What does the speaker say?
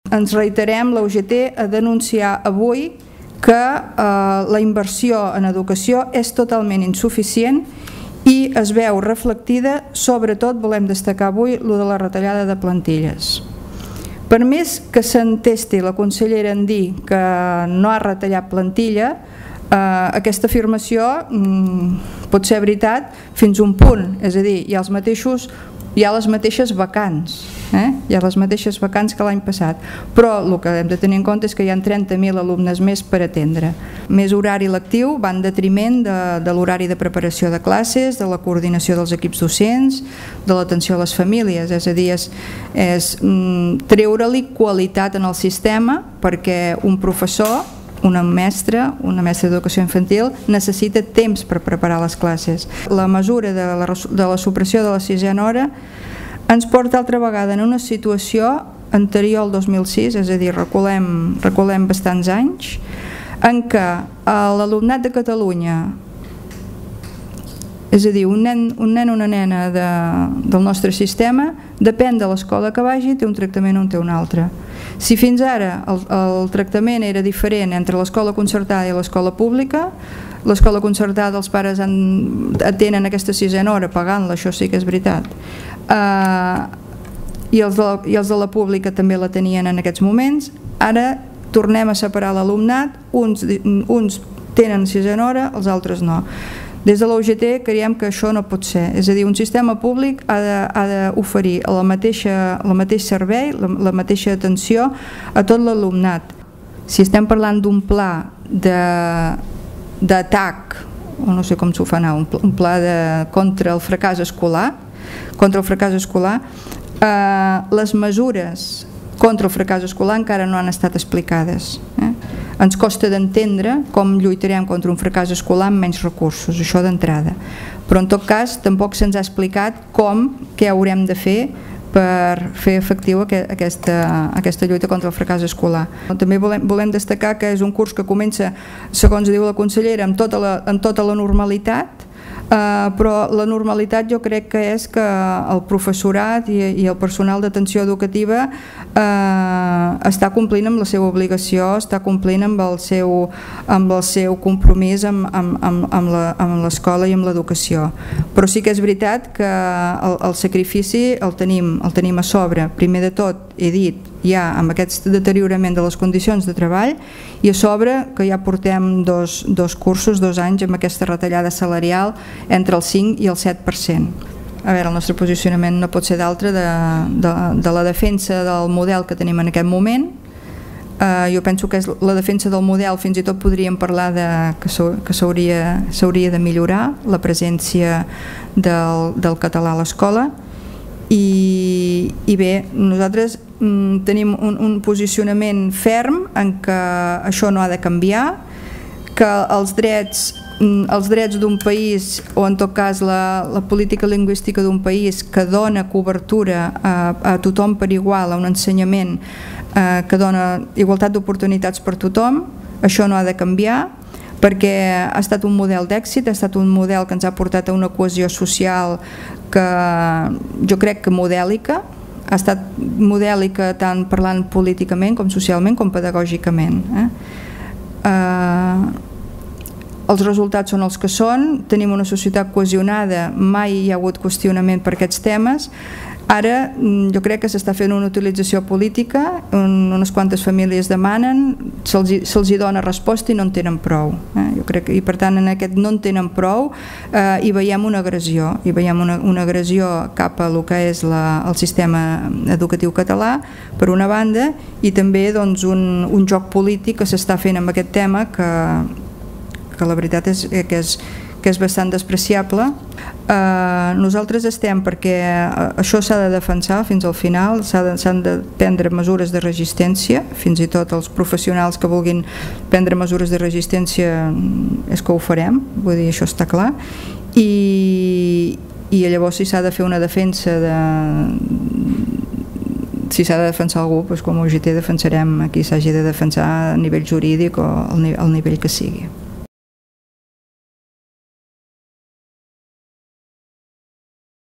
Ens reiterem, la UGT, a denunciar avui que la inversió en educació és totalment insuficient i es veu reflectida, sobretot volem destacar avui, lo de la retallada de plantilles. Per més que s'entesti la consellera en dir que no ha retallat plantilla, aquesta afirmació pot ser veritat fins a un punt, és a dir, hi ha les mateixes vacants, hi ha les mateixes vacants que l'any passat, però el que hem de tenir en compte és que hi ha 30.000 alumnes més per atendre. Més horari lectiu va en detriment de l'horari de preparació de classes, de la coordinació dels equips docents, de l'atenció a les famílies, és a dir, és treure-li qualitat en el sistema perquè un professor, una mestra d'educació infantil necessita temps per preparar les classes. La mesura de la supressió de la sisena hora ens porta altra vegada en una situació anterior al 2006, és a dir, reculem bastants anys, en què l'alumnat de Catalunya, és a dir, un nen o una nena del nostre sistema, depèn de l'escola que vagi, té un tractament o en té un altre. Si fins ara el tractament era diferent entre l'escola concertada i l'escola pública, l'escola concertada els pares atenen aquesta sisena hora pagant-la, això sí que és veritat, i els de la pública també la tenien en aquests moments. Ara tornem a separar l'alumnat, uns tenen sisena hora, els altres no. Des de la UGT creiem que això no pot ser, és a dir, un sistema públic ha d'oferir el mateix servei, la mateixa atenció a tot l'alumnat. Si estem parlant d'un pla d'atac, o no sé com s'ho fa anar, un pla contra el fracàs escolar, les mesures contra el fracàs escolar encara no han estat explicades. Ens costa d'entendre com lluitarem contra un fracàs escolar amb menys recursos, això d'entrada. Però en tot cas tampoc se'ns ha explicat què haurem de fer per fer efectiu aquesta lluita contra el fracàs escolar. També volem destacar que és un curs que comença, segons diu la consellera, amb tota la normalitat, però la normalitat jo crec que és que el professorat i el personal d'atenció educativa està complint amb la seva obligació, està complint amb el seu compromís amb l'escola i amb l'educació. Però sí que és veritat que el sacrifici el tenim a sobre. Primer de tot, he dit, ja amb aquest deteriorament de les condicions de treball i a sobre que ja portem dos cursos, 2 anys amb aquesta retallada salarial entre el 5 i el 7%. A veure, el nostre posicionament no pot ser d'altre de la defensa del model que tenim en aquest moment. Jo penso que és la defensa del model, fins i tot podríem parlar que s'hauria de millorar la presència del català a l'escola. I bé, nosaltres tenim un posicionament ferm en que això no ha de canviar, que els drets d'un país, o en tot cas la política lingüística d'un país que dona cobertura a tothom per igual, a un ensenyament que dona igualtat d'oportunitats per tothom, això no ha de canviar, perquè ha estat un model d'èxit, ha estat un model que ens ha portat a una cohesió social que jo crec que modèlica, ha estat modèlica tant parlant políticament com socialment com pedagògicament. Els resultats són els que són, tenim una societat cohesionada, mai hi ha hagut qüestionament per aquests temes. Ara jo crec que s'està fent una utilització política, unes quantes famílies demanen, se'ls dona resposta i no en tenen prou. Jo crec, i per tant en aquest no en tenen prou hi veiem una agressió, una agressió cap a el que és el sistema educatiu català per una banda, i també un joc polític que s'està fent amb aquest tema que la veritat és que és bastant despreciable. Nosaltres estem perquè això s'ha de defensar fins al final, s'han de prendre mesures de resistència, fins i tot els professionals que vulguin prendre mesures de resistència és que ho farem, vull dir, això està clar, i llavors si s'ha de fer una defensa si s'ha de defensar algú, com a UGT defensarem a qui s'hagi de defensar a nivell jurídic o al nivell que sigui.